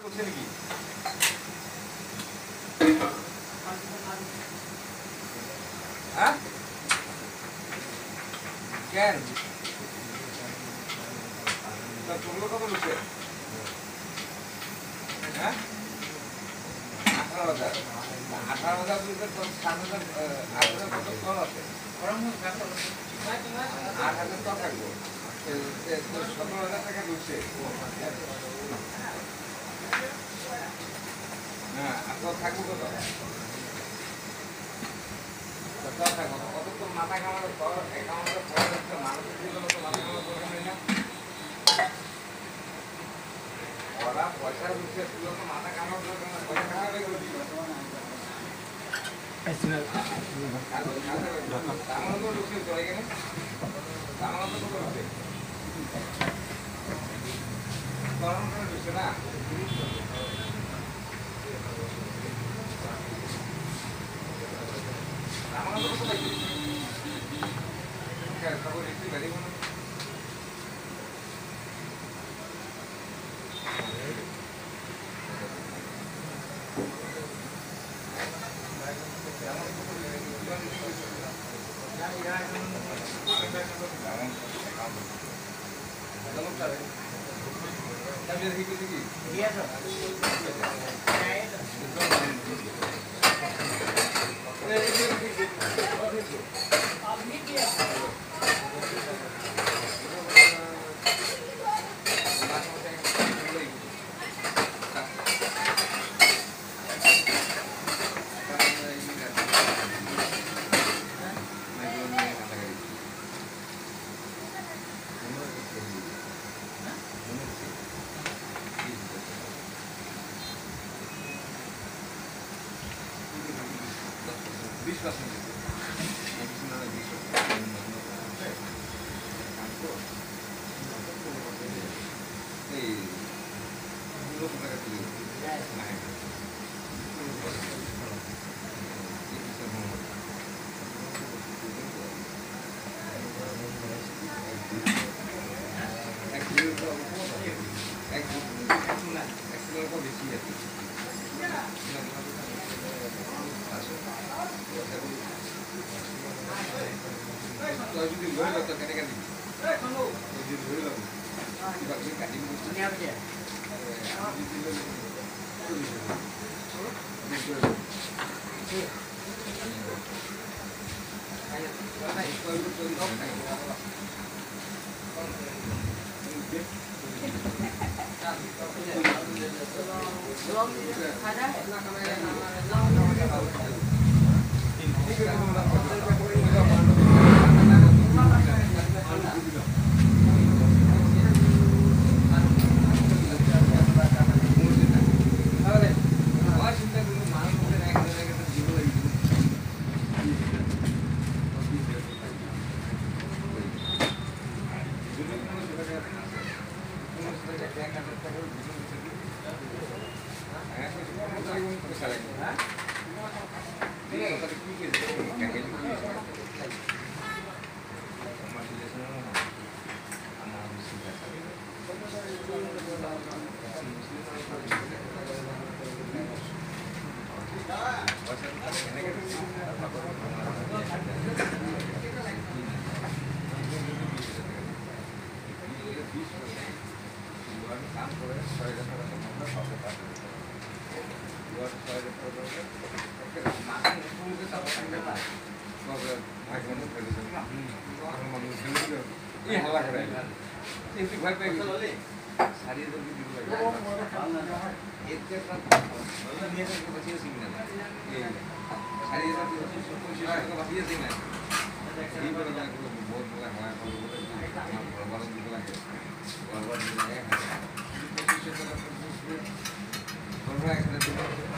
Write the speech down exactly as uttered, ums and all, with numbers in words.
করছে নাকি হ্যাঁ কেন তা তোমরা কত বলছে হ্যাঁ আঠারো হাজার আঠারো হাজার সাত হাজার আট হাজার কত কম আছে আট হাজার তো থাকবো সতেরো হাজার টাকা ঢুকছে হ্যাঁ আপনার থাকবো কত থাকবো কত তো মাথা কামানোর পর কামানোর পর মানুষের জীবনে তো মাথা কামানোর দরকার নেই না ওরা পয়সা ঢুকছে তুলো তো মাথা কামানোর দরকার না পয়সা কামাবে কামানো তো ঢুকছে চলে গেলে কামানো তো ঢুকছে কামানো তো ঢুকছে না আমার তো কথা কি क्या खबर इतनी बड़ी बनो बीस परसेंट बेसी है तो যদি লই লত কেনে কেনে যদি লই লব কিবা কি কাটি মুছি নি আবে बहुत